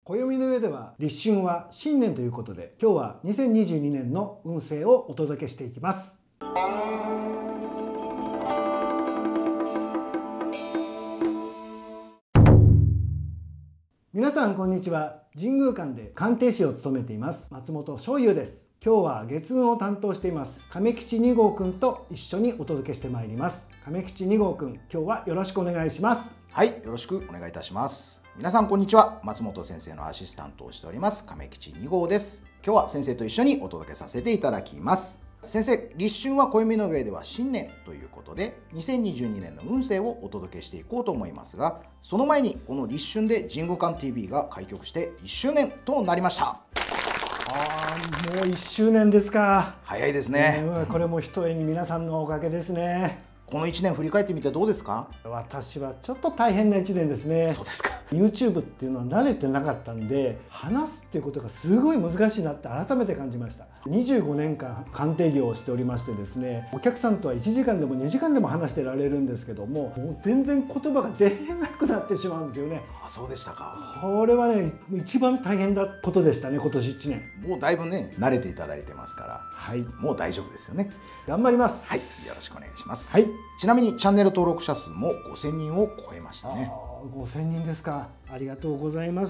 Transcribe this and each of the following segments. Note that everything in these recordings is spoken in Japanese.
暦の上では立春は新年ということで、今日は2022年の運勢をお届けしていきます。皆さんこんにちは。神宮館で鑑定士を務めています松本翔優です。今日は月運を担当しています亀吉2号くんと一緒にお届けしてまいります。亀吉2号くん、今日はよろしくお願いします。 はい、よろしくお願いいたします。皆さんこんにちは。松本先生のアシスタントをしております亀吉2号です。今日は先生と一緒にお届けさせていただきます。先生、立春は暦の上では新年ということで2022年の運勢をお届けしていこうと思いますが、その前にこの立春で神宮館 TV が開局して1周年となりました。 もう1周年ですか。 早いですね。 これもひとえに皆さんのおかげですね。 この1年振り返ってみてどうですか？ 私はちょっと大変な1年ですね。 そうですか。 YouTube っていうのは慣れてなかったんで、話すっていうことがすごい難しいなって改めて感じました。25年間鑑定業をしておりましてですね、お客さんとは1時間でも2時間でも話してられるんですけども、もう全然言葉が出なくなってしまうんですよね。 あ、そうでしたか。 これはね、一番大変なことでしたね、今年1年。 もうだいぶね、慣れていただいてますから、はい、もう大丈夫ですよね。 頑張ります。 はい、よろしくお願いします。 はい。 ちなみにチャンネル登録者数も5000人を超えましたね。 5000人ですか。ありがとうございます。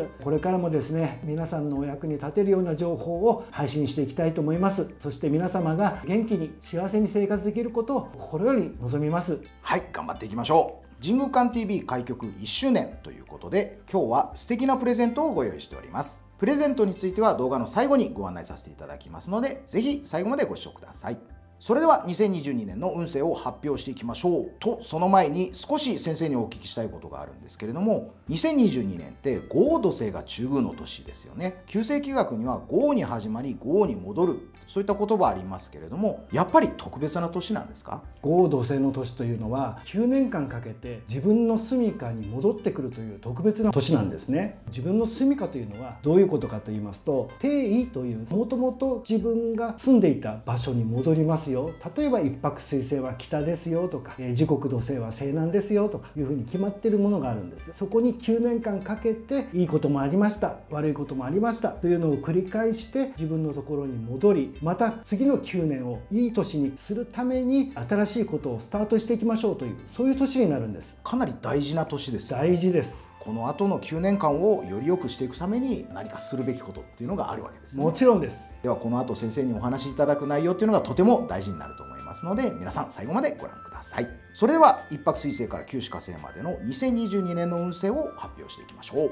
これからもですね、皆さんのお役に立てるような情報を配信していきたいと思います。そして皆様が元気に幸せに生活できることを心より望みます。 はい、頑張っていきましょう。神宮館 TV 開局1周年ということで、今日は素敵なプレゼントをご用意しております。プレゼントについては動画の最後にご案内させていただきますので、ぜひ最後までご視聴ください。それでは2022年の運勢を発表していきましょう。とその前に少し先生にお聞きしたいことがあるんですけれども、2022年って豪土星が中宮の年ですよね。旧世紀学には豪に始まり豪に戻る、そういった言葉ありますけれども、やっぱり特別な年なんですか？ 豪土星の年というのは9年間かけて自分の住処に戻ってくるという特別な年なんですね。自分の住処というのはどういうことかと言いますと、定位というもともと自分が住んでいた場所に戻りますよ。例えば一泊水星は北ですよとか、時刻土星は西南ですよとかいうふうに決まっているものがあるんです。そこに9年間かけていいこともありました、悪いこともありましたというのを繰り返して自分のところに戻り、また次の9年をいい年にするために新しいことをスタートしていきましょうという、そういう年になるんです。 かなり大事な年ですよね。 大事です。 この後の9年間をより良くしていくために何かするべきことっていうのがあるわけですね。 もちろんです。 ではこの後先生にお話しいただく内容っていうのがとても大事になると思いますので、皆さん最後までご覧ください。それでは一泊水星から九死火星までの2022年の運勢を発表していきましょう。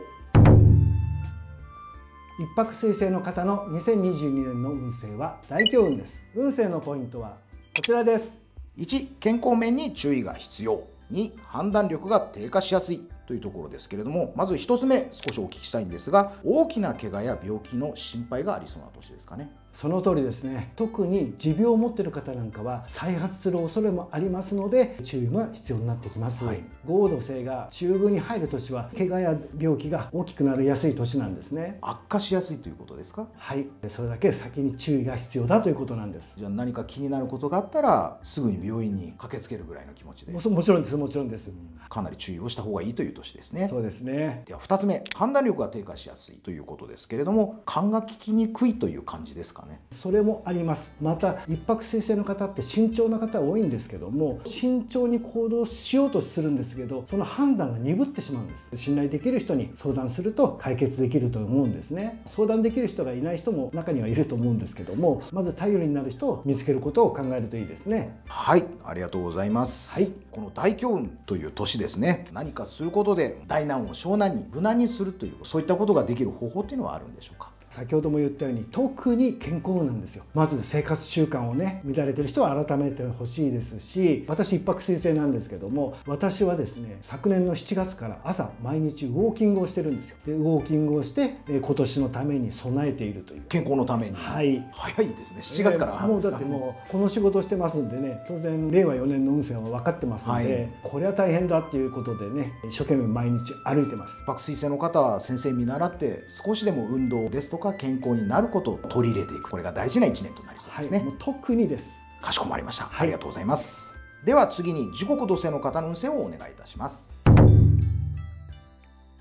一泊水星の方の2022年の運勢は大凶運です。運勢のポイントはこちらです。 1、健康面に注意が必要。2、判断力が低下しやすいというところですけれども、まず1つ目少しお聞きしたいんですが、大きな怪我や病気の心配がありそうな年ですかね。 その通りですね。特に持病を持っている方なんかは再発する恐れもありますので、注意が必要になってきます。豪土星が中宮に入る年は怪我や病気が大きくなりやすい年なんですね。 悪化しやすいということですか？ はい、それだけ先に注意が必要だということなんです。 じゃあ何か気になることがあったらすぐに病院に駆けつけるぐらいの気持ちで。 もちろんです、もちろんです。 かなり注意をした方がいいという年ですね。 そうですね。 では2つ目、判断力が低下しやすいということですけれども、勘が利きにくいという感じですかね。 それもあります。また一泊水星の方って慎重な方多いんですけども、慎重に行動しようとするんですけど、その判断が鈍ってしまうんです。信頼できる人に相談すると解決できると思うんですね。相談できる人がいない人も中にはいると思うんですけども、まず頼りになる人を見つけることを考えるといいですね。 はい、ありがとうございます。はい、この大凶運という年ですね。何かすることで大難を小難に無難にするという、そういったことができる方法っていうのはあるんでしょうか？ 先ほども言ったように特に健康運なんですよ。まず生活習慣をね、乱れてる人は改めてほしいですし、私一泊水星なんですけども、私はですね、昨年の7月から朝毎日ウォーキングをしてるんですよ。でウォーキングをして今年のために備えているという。 健康のために。 はい。 早いですね。7月からもうだってもうこの仕事をしてますんでね、当然令和4年の運勢は分かってますので、これは大変だっていうことでね、一生懸命毎日歩いてます。 一泊水星の方は先生見習って少しでも運動ですとか健康になることを取り入れていく、これが大事な1年となりそうですね。 もう特にです。 かしこまりました。ありがとうございます。では次に時刻土星の方の運勢をお願いいたします。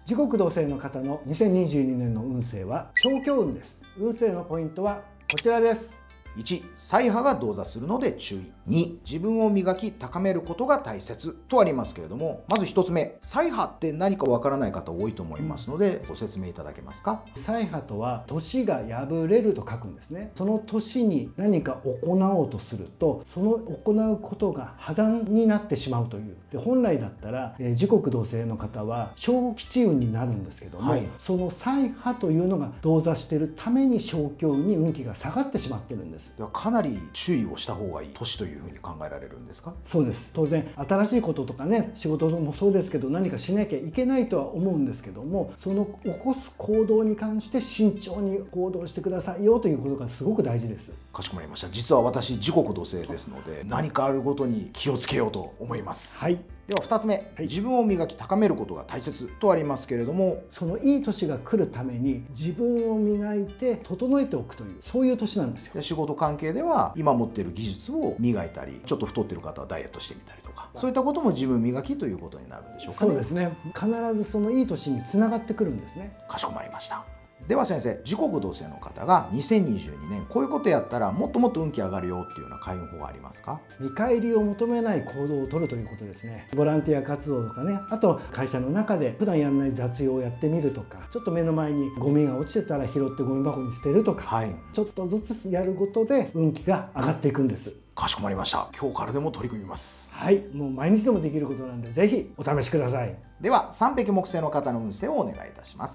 時刻同性の方の2022年の運勢は小凶運です。運勢のポイントはこちらです。 1、才派が同座するので注意。2、自分を磨き高めることが大切とありますけれども、まず1つ目、才派って何かわからない方多いと思いますので、ご説明いただけますか。 才派とは年が破れると書くんですね。その年に何か行おうとすると、その行うことが破談になってしまうという。で、本来だったら、時刻同性の方は小吉運になるんですけども、その才派というのが同座しているために小凶運に運気が下がってしまってるんです。 ではかなり注意をした方がいい年というふうに考えられるんですか。 そうです。当然新しいこととかね、仕事もそうですけど、何かしなきゃいけないとは思うんですけども、その起こす行動に関して慎重に行動してくださいよということがすごく大事です。 かしこまりました。実は私時刻同性ですので、何かあるごとに気をつけようと思います。はい。では2つ目、自分を磨き高めることが大切とありますけれども、 そのいい年が来るために自分を磨いて整えておくという、そういう年なんですよ。 で、仕事関係では今持っている技術を磨いたり、ちょっと太っている方はダイエットしてみたりとか、そういったことも自分磨きということになるんでしょうかね。 そうですね。必ずそのいい年につながってくるんですね。 かしこまりました。では先生、時刻同性の方が2022年こういうことやったらもっともっと運気上がるよっていうような開運法がありますか。 見返りを求めない行動をとるということですね。ボランティア活動とかね、あと会社の中で普段やらない雑用をやってみるとか、ちょっと目の前にゴミが落ちてたら拾ってゴミ箱に捨てるとか、ちょっとずつやることで運気が上がっていくんです。 かしこまりました。今日からでも取り組みます。 はい、もう毎日でもできることなんで、ぜひお試しください。 では3匹木星の方の運勢をお願いいたします。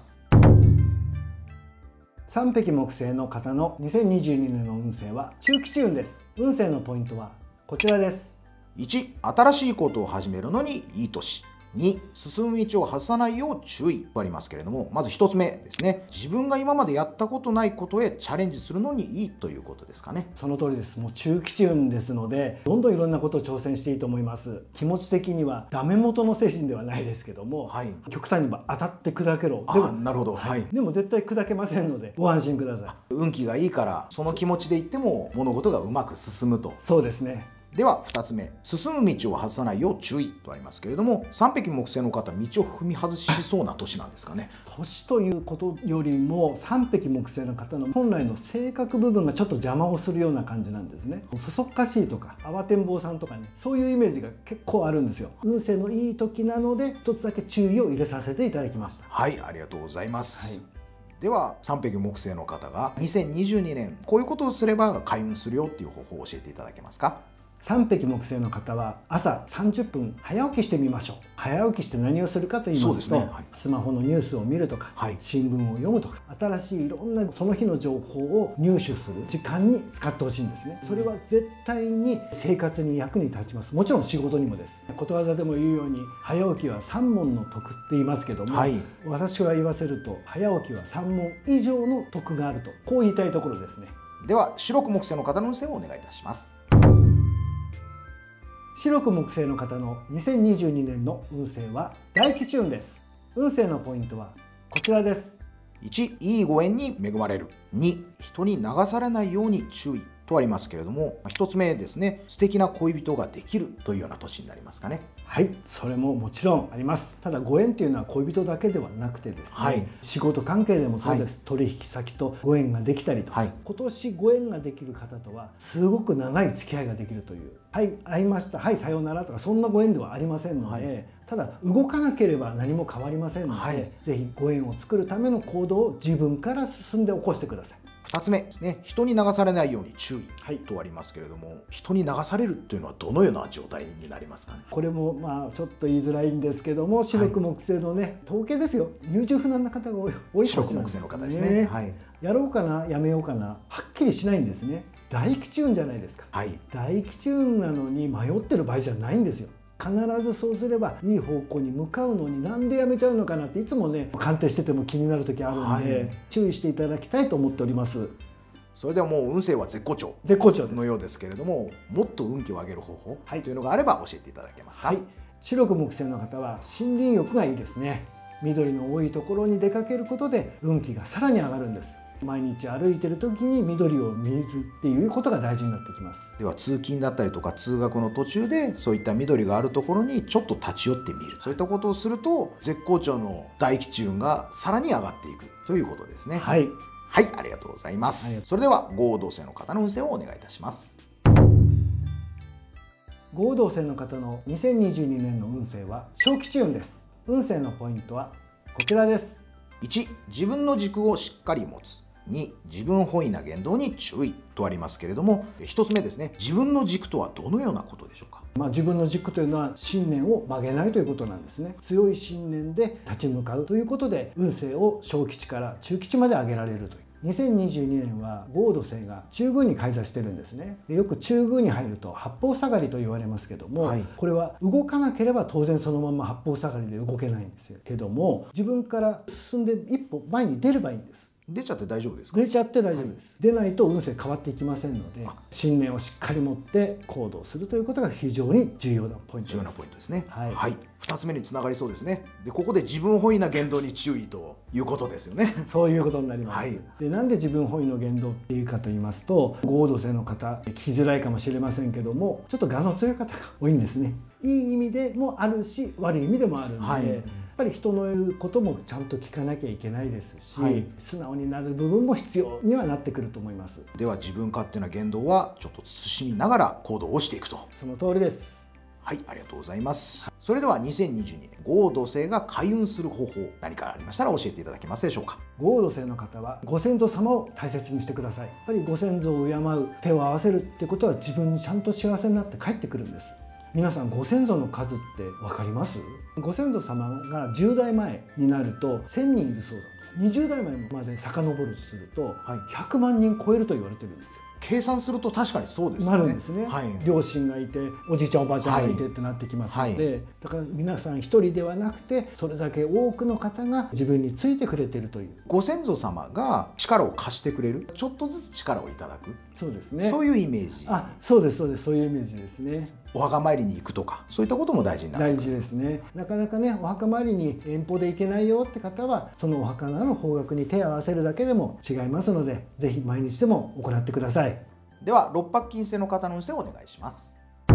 3匹木星の方の2022年の運勢は中吉運です。運勢のポイントはこちらです。 1、新しいことを始めるのにいい年。2、進む道を外さないよう注意とありますけれども、まず1つ目ですね。自分が今までやったことないことへチャレンジするのにいいということですかね。 その通りです。もう中吉運ですので、どんどんいろんなことを挑戦していいと思います。気持ち的にはダメ元の精神ではないですけども、極端に言えば当たって砕けろ。でもなるほど、 でも絶対砕けませんのでご安心ください。 運気がいいからその気持ちでいっても物事がうまく進むと。 そうですね。 では2つ目、進む道を外さないよう注意とありますけれども、3匹木星の方、道を踏み外しそうな年なんですかね。 年ということよりも3匹木星の方の本来の性格部分がちょっと邪魔をするような感じなんですね。そそっかしいとか慌てんぼうさんとかね、そういうイメージが結構あるんですよ。運勢のいい時なので一つだけ注意を入れさせていただきました。 はい、ありがとうございます。では3匹木星の方が2022年こういうことをすれば開運するよっていう方法を教えていただけますか。 3匹木星の方は朝30分早起きしてみましょう。早起きして何をするかと言いますと、スマホのニュースを見るとか、新聞を読むとか、新しいいろんなその日の情報を入手する時間に使ってほしいんですね。それは絶対に生活に役に立ちます。もちろん仕事にもです。ことわざでも言うように、早起きは3問の得って言いますけども、私は言わせると早起きは3問以上の得があると、こう言いたいところですね。 では白く木星の方の運勢をお願いいたします。 白く木星の方の2022年の運勢は大吉運です。運勢のポイントはこちらです。 1、いいご縁に恵まれる。2、人に流されないように注意とありますけれども、1つ目ですね、素敵な恋人ができるというような年になりますかね。 はい、それももちろんあります。ただご縁というのは恋人だけではなくてですね、仕事関係でもそうです。取引先とご縁ができたりとか、今年ご縁ができる方とはすごく長い付き合いができるという、はい会いました、はいさようならとか、そんなご縁ではありませんので、ただ動かなければ何も変わりませんので、ぜひご縁を作るための行動を自分から進んで起こしてください。 2つ目ですね、人に流されないように注意とありますけれども、人に流されるっていうのはどのような状態になりますかね。 これもちょっと言いづらいんですけども、白く木星のね、統計ですよ、優柔不断な方が多い年なんですね。白く木星の方ですね。やろうかなやめようかなはっきりしないんですね。大吉運じゃないですか。大吉運なのに迷ってる場合じゃないんですよ。必ずそうすればいい方向に向かうのに、なんでやめちゃうのかなっていつもね、鑑定してても気になる時あるんで、注意していただきたいと思っております。 それではもう運勢は絶好調のようですけれども、もっと運気を上げる方法というのがあれば教えていただけますか。 白く木星の方は森林浴がいいですね。緑の多いところに出かけることで運気がさらに上がるんです。 毎日歩いてる時に緑を見るっていうことが大事になってきます。 では通勤だったりとか通学の途中でそういった緑があるところにちょっと立ち寄ってみる、そういったことをすると絶好調の大気中がさらに上がっていくということですね。はい、はい、ありがとうございます。それでは合同星の方の運勢をお願いいたします。 合同星の方の2022年の運勢は小吉運です。運勢のポイントはこちらです。 1、自分の軸をしっかり持つ。2、自分本位な言動に注意とありますけれども、1つ目ですね、自分の軸とはどのようなことでしょうか。 自分の軸というのは信念を曲げないということなんですね。強い信念で立ち向かうということで運勢を小吉から中吉まで上げられるという。2022年は合同星が中宮に開座してるんですね。よく中宮に入ると八方下がりと言われますけども、これは動かなければ当然そのまま八方下がりで動けないんですけども、自分から進んで一歩前に出ればいいんです。 出ちゃって大丈夫ですか？ 出ちゃって大丈夫です。出ないと運勢変わっていきませんので、信念をしっかり持って行動するということが非常に重要なポイントです。 重要なポイントですね。 はい。 2つ目につながりそうですね。で、ここで自分本位な言動に注意ということですよね。 そういうことになります。で、なんで自分本位の言動っていうかと言いますと、合同星の方聞きづらいかもしれませんけども、ちょっと我の強い方が多いんですね。いい意味でもあるし、悪い意味でもあるんで。やっぱり人の言うこともちゃんと聞かなきゃいけないですし、素直になる部分も必要にはなってくると思います。 では自分勝手な言動はちょっと慎みながら行動をしていくと。 その通りです。 はい、ありがとうございます。それでは2022年合同星が開運する方法、何かありましたら教えていただけますでしょうか。 合同星の方はご先祖様を大切にしてください。やっぱりご先祖を敬う、手を合わせるってことは自分にちゃんと幸せになって帰ってくるんです。皆さんご先祖の数って分かります？ご先祖様が10代前になると1000人いるそうなんです。20代前まで遡るとすると100万人超えると言われてるんですよ。 計算すると確かにそうですね。 なるんですね。両親がいておじいちゃんおばあちゃんがいてってなってきますので、だから皆さん一人ではなくてそれだけ多くの方が自分についてくれてるという。 ご先祖様が力を貸してくれる、ちょっとずつ力をいただく。 そうですね。 そういうイメージ。 そうですそうです、そういうイメージですね。 お墓参りに行くとかそういったことも大事になる。 大事ですね。なかなかねお墓参りに遠方で行けないよって方はそのお墓の方角に手を合わせるだけでも違いますので、ぜひ毎日でも行ってください。 では六白金星の方の運勢をお願いします。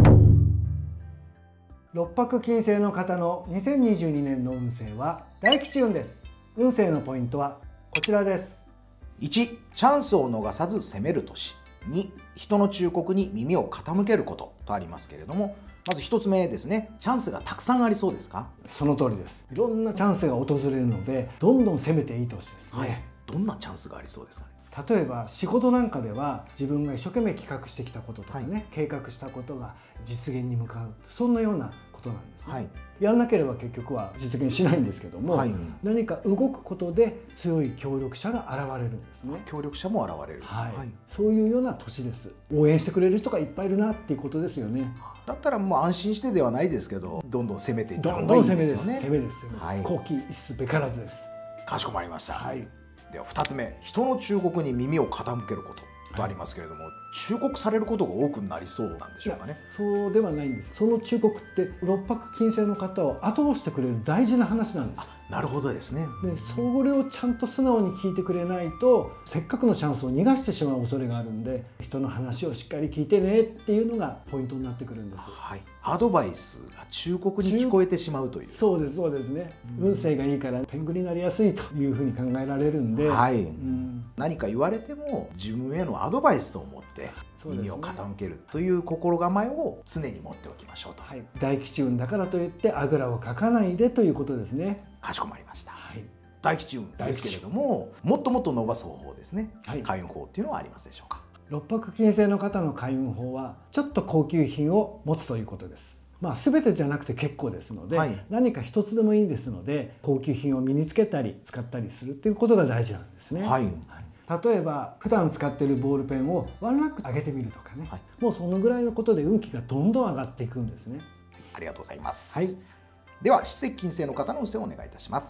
六白金星の方の2022年の運勢は大吉運です。運勢のポイントはこちらです。 1、チャンスを逃さず攻める年。2、人の忠告に耳を傾けることとありますけれども、まず1つ目ですね。チャンスがたくさんありそうですか？ その通りです。いろんなチャンスが訪れるのでどんどん攻めていい年ですね。 どんなチャンスがありそうですかね？ 例えば仕事なんかでは自分が一生懸命企画してきたこととかね、計画したことが実現に向かう、そんなようなことなんですね。やらなければ結局は実現しないんですけども、何か動くことで強い協力者が現れるんですね。 協力者も現れる。 そういうような年です。応援してくれる人がいっぱいいるなっていうことですよね。 だったらもう安心してではないですけど、どんどん攻めていった方がいいですよね。 攻めです。好奇一絲べからずです。 かしこまりました。では2つ目、人の忠告に耳を傾けることとありますけれども、忠告されることが多くなりそうなんでしょうかね。 そうではないんです。その忠告って六白金星の方を後押してくれる大事な話なんです。 なるほどですね。 でそれをちゃんと素直に聞いてくれないとせっかくのチャンスを逃がしてしまう恐れがあるんで、人の話をしっかり聞いてねっていうのがポイントになってくるんです。 アドバイスが忠告に聞こえてしまうという。 そうですそうですね。運勢がいいから天狗になりやすいというふうに考えられるんで、何か言われても自分へのアドバイスと思って耳を傾けるという心構えを常に持っておきましょうと。 大吉運だからといってあぐらをかかないでということですね。 かしこまりました。大吉運ですけれども、もっともっと伸ばす方法ですね。開運法っていうのはありますでしょうか？ 六白金星の方の開運法はちょっと高級品を持つということです。全てじゃなくて結構ですので、何か一つでもいいですので高級品を身につけたり使ったりするということが大事なんですね。例えば普段使っているボールペンをワンランク上げてみるとかね、もうそのぐらいのことで運気がどんどん上がっていくんですね。 ありがとうございます。では七石金星の方の運勢をお願いいたします。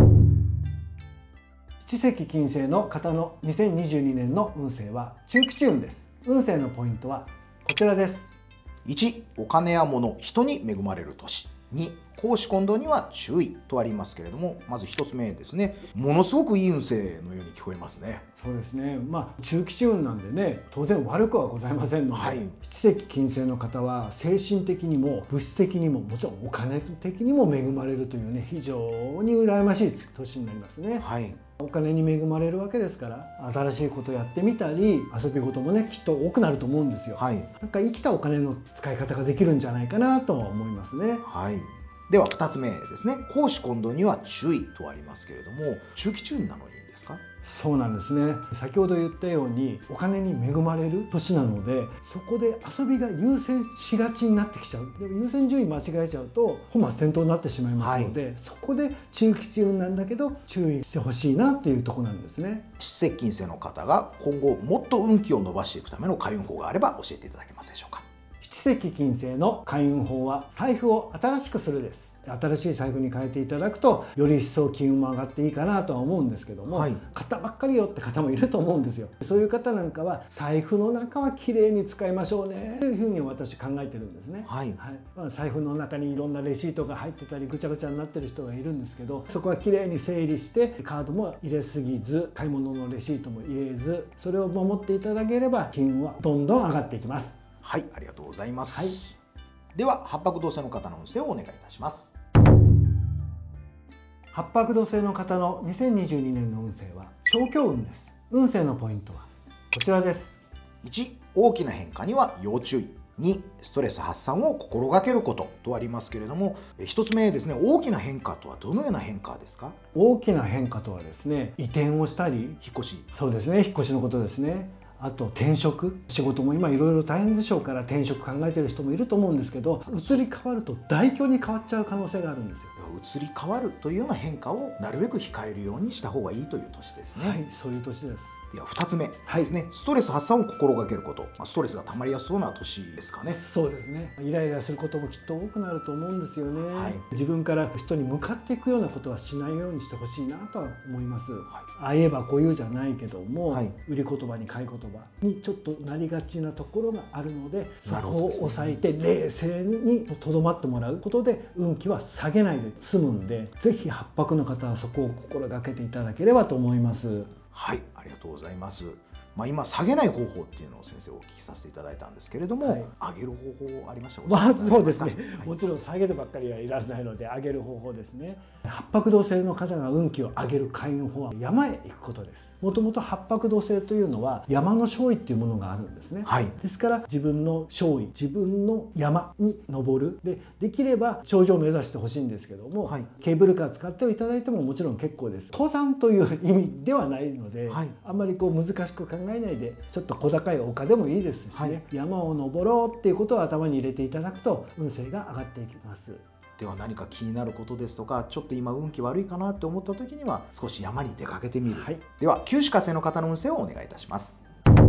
七石金星の方の2022年の運勢は中吉運です。運勢のポイントはこちらです。 1、お金や物、人に恵まれる年。2、 公私混同には注意とありますけれども、まず1つ目ですね、ものすごくいい運勢のように聞こえますね。 そうですね、中吉運なんでね、当然悪くはございませんので、七石金星の方は精神的にも物質的にももちろんお金的にも恵まれるというね、非常に羨ましい年になりますね。お金に恵まれるわけですから、新しいことをやってみたり遊び事もねきっと多くなると思うんですよ。なんか生きたお金の使い方ができるんじゃないかなとは思いますね。 では2つ目ですね、公私混同には注意とありますけれども、中吉運なのにですか？ そうなんですね。先ほど言ったようにお金に恵まれる年なので、そこで遊びが優先しがちになってきちゃう。でも優先順位間違えちゃうと本末転倒になってしまいますので、そこで中吉運なんだけど注意してほしいなっていうところなんですね。 七石金星の方が今後もっと運気を伸ばしていくための開運法があれば教えていただけますでしょうか？ 七石金星の開運法は財布を新しくするです。新しい財布に変えていただくとより一層金運も上がっていいかなとは思うんですけども、買ったばっかりよって方もいると思うんですよ。そういう方なんかは財布の中はきれいに使いましょうねというふうに私考えてるんですね。財布の中にいろんなレシートが入ってたりぐちゃぐちゃになってる人がいるんですけど、そこはきれいに整理してカードも入れすぎず買い物のレシートも入れず、それを守っていただければ金運はどんどん上がっていきます。 ありがとうございます。では八白土星の方の運勢をお願いいたします。 八白土星の方の2022年の運勢は小凶運です。運勢のポイントはこちらです。 1、大きな変化には要注意。2、ストレス発散を心がけることとありますけれども、1つ目ですね、大きな変化とはどのような変化ですか？ 大きな変化とはですね、移転をしたり、 引っ越し。 そうですね、引っ越しのことですね。あと転職、仕事も今いろいろ大変でしょうから転職考えてる人もいると思うんですけど、移り変わると大凶に変わっちゃう可能性があるんですよ。 移り変わるというような変化をなるべく控えるようにした方がいいという年ですね。 そういう年です。 では2つ目ですね、ストレス発散を心がけること。ストレスが溜まりやすそうな年ですかね。 そうですね。イライラすることもきっと多くなると思うんですよね。自分から人に向かっていくようなことはしないようにしてほしいなとは思います。ああ言えばこう言うじゃないけども、売り言葉に買い言葉にちょっとなりがちなところがあるので、そこを抑えて冷静にとどまってもらうことで運気は下げないで済むんで、ぜひ八白の方はそこを心がけていただければと思います。 ありがとうございます。今下げない方法っていうのを先生お聞きさせていただいたんですけれども、上げる方法ありました？ そうですね、もちろん下げるばっかりはいらないので上げる方法ですね。八白土星の方が運気を上げる開運法は山へ行くことです。もともと八白土星というのは山の勝利っていうものがあるんですね。ですから自分の勝利、自分の山に登る、できれば頂上を目指してほしいんですけども、ケーブルカー使っていただいてももちろん結構です。登山という意味ではないので、あんまり難しく考えないで、ちょっと小高い丘でもいいですしね、山を登ろうっていうことを頭に入れていただくと運勢が上がっていきます。 では何か気になることですとか、ちょっと今運気悪いかなって思った時には少し山に出かけてみる。では九死火星の方の運勢をお願いいたします。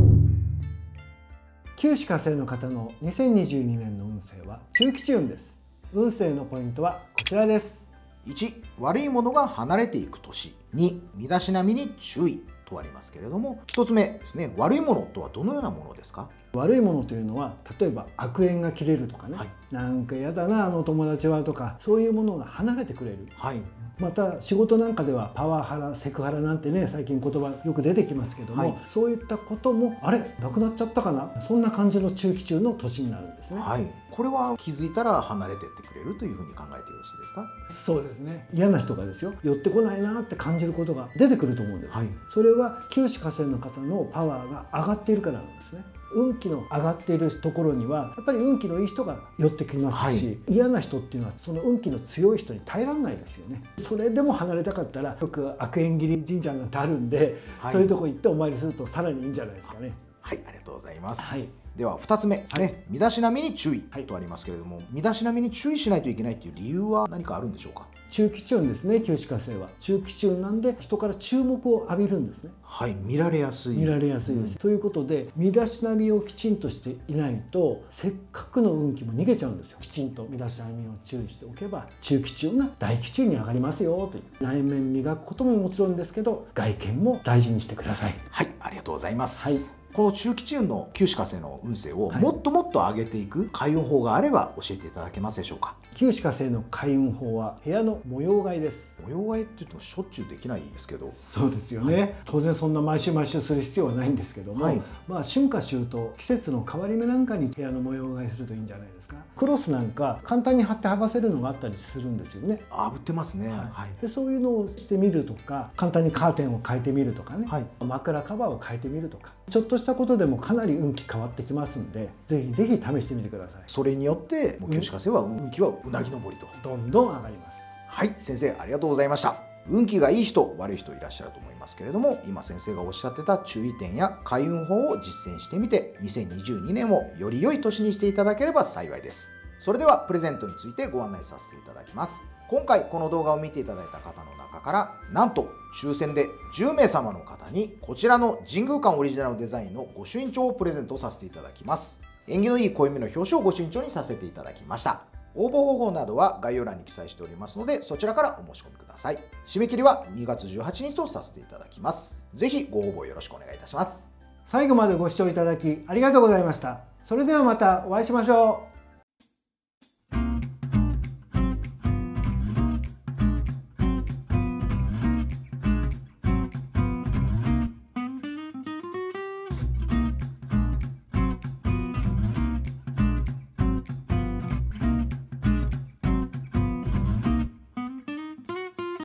九死火星の方の2022年の運勢は中吉運です。運勢のポイントはこちらです。 1、悪いものが離れていく年。2、身だしなみに注意とありますけれども、1つ目ですね、悪いものとはどのようなものですか？ 悪いものというのは、例えば悪縁が切れるとかね、なんかやだなあの友達はとか、そういうものが離れてくれる。また仕事なんかではパワハラ、セクハラなんてね、最近言葉よく出てきますけども、そういったこともあれなくなっちゃったかな、そんな感じの中期中の年になるんですね。 これは気づいたら離れてってくれるというふうに考えてよろしいですか？ そうですね。嫌な人がですよ、寄ってこないなって感じることが出てくると思うんです。それは九死火星の方のパワーが上がっているからなんですね。運気の上がっているところにはやっぱり運気のいい人が寄ってきますし、嫌な人っていうのはその運気の強い人に耐えられないですよね。それでも離れたかったら、よく悪縁切り神社なんてあるんで、そういうとこ行ってお参りするとさらにいいんじゃないですかね。 ありがとうございます。では2つ目ですね、身だしなみに注意とありますけれども、身だしなみに注意しないといけないっていう理由は何かあるんでしょうか？ 中吉運ですね。九死火星は中吉運なんで、人から注目を浴びるんですね。 見られやすい。 見られやすいです。ということで、身だしなみをきちんとしていないと、せっかくの運気も逃げちゃうんですよ。きちんと身だしなみを注意しておけば、中吉運が大吉運に上がりますよという。内面磨くことももちろんですけど、外見も大事にしてください。 ありがとうございます。 この中吉運の九死火星の運勢をはいもっともっと上げていく開運法があれば教えていただけますでしょうか。 九死火星の開運法は部屋の模様替えです。 模様替えって言ってもしょっちゅうできないですけど。 そうですよね、当然そんな毎週毎週する必要はないんですけども、 はいまあ春夏秋冬季節の変わり目なんかに部屋の模様替えするといいんじゃないですか。クロスなんか簡単に貼って剥がせるのがあったりするんですよね。 売ってますね。はい。 でそういうのをしてみるとか、簡単にカーテンを変えてみるとかね、 はい枕カバーを変えてみるとか、ちょっとしたことでもかなり運気変わってきますんで、ぜひぜひ試してみてください。 それによってもう九死火星は運気はうなぎ登りと。 どんどん上がります。 はい、先生ありがとうございました。運気がいい人悪い人いらっしゃると思いますけれども、今先生がおっしゃってた注意点や開運法を実践してみて、2022年をより良い年にしていただければ幸いです。それではプレゼントについてご案内させていただきます。今回この動画を見ていただいた方の中から、なんと抽選で10名様の方にこちらの神宮館オリジナルデザインの御朱印帳をプレゼントさせていただきます。縁起のいい暦の表紙を御朱印帳にさせていただきました。応募方法などは概要欄に記載しておりますので、そちらからお申し込みください。締め切りは2月18日とさせていただきます。ぜひご応募よろしくお願いいたします。 最後までご視聴いただきありがとうございました。それではまたお会いしましょう。